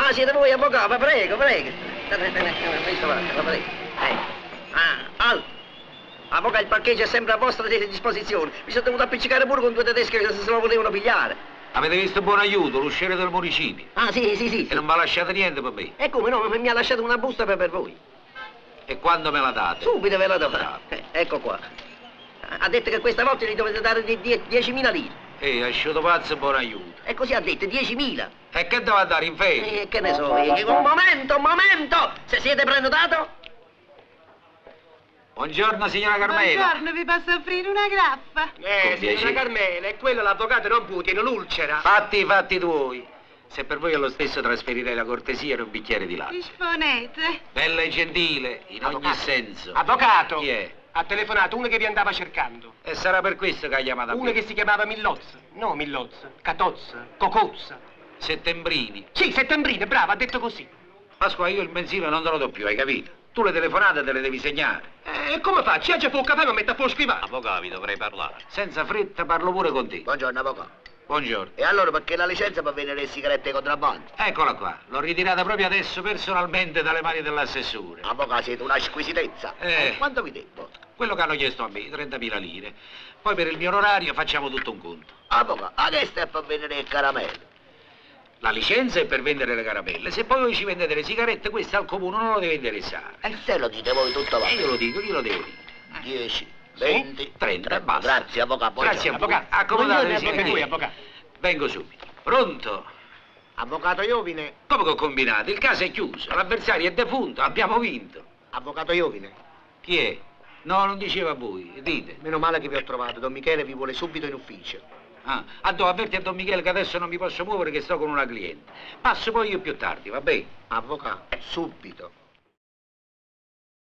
Ah, siete voi avvocato? Ma prego, prego. Questo va prego. Alto. Avvocato, il parcheggio è sempre a vostra disposizione. Mi sono dovuto appiccicare pure con due tedesche che se lo volevano pigliare. Avete visto buon aiuto, l'usciere del municipio. Ah, sì. E non mi ha lasciato niente per me. E come no? Mi ha lasciato una busta per voi. E quando me la date? Subito ve la do. Ecco qua. Ha detto che questa volta gli dovete dare 10.000 lire. Asciutto pazzo, buon aiuto. E così ha detto, 10.000. E che devo andare in ferie? Che ne so, un momento! Se siete prenotato? Buongiorno, signora Carmela. Buongiorno, vi posso offrire una grappa? Signora Carmela, è quello l'avvocato non può, tiene l'ulcera. Fatti tuoi. Se per voi è lo stesso trasferirei la cortesia in un bicchiere di latte. Disponete. Bella e gentile, in ogni senso. Avvocato! Chi è? Ha telefonato uno che vi andava cercando. E sarà per questo che ha chiamato a me. Uno che si chiamava Milloz. No, Milloz. Catozza. Cocozza. Settembrini. Sì, Settembrino, bravo, ha detto così. Pasqua, io il mensile non te lo do più, hai capito? Tu le telefonate te le devi segnare. E come faccio? Io già può capire, ma mette a fuoco scrivare. Avvocato, dovrei parlare. Senza fretta parlo pure con te. Buongiorno, avvocato. Buongiorno. E allora perché la licenza per vendere le sigarette contrabbando? Eccola qua, l'ho ritirata proprio adesso personalmente dalle mani dell'assessore. Avvocato, siete una squisitezza. Quanto vi devo? Quello che hanno chiesto a me, 30.000 lire. Poi per il mio onorario facciamo tutto un conto. Avvocato, adesso è per vendere il caramello. La licenza è per vendere le caramelle. Se poi voi ci vendete le sigarette, questo al comune non lo deve interessare. E se lo dite voi tutto va? E io lo dico, io lo devo dire. 10, 20, 30, basta. Grazie, avvocato. Grazie, Buongiorno. avvocato. Accomodatevi, Buongiorno, signori. avvocato. Vengo subito. Pronto? Avvocato Iovine. Come che ho combinato? Il caso è chiuso, l'avversario è defunto, abbiamo vinto. Avvocato Iovine. Chi è? No, non diceva a voi, dite. Meno male che vi ho trovato. Don Michele vi vuole subito in ufficio. Avverti a Don Michele che adesso non mi posso muovere, che sto con una cliente. Passo poi io più tardi, va bene? Avvocato, subito.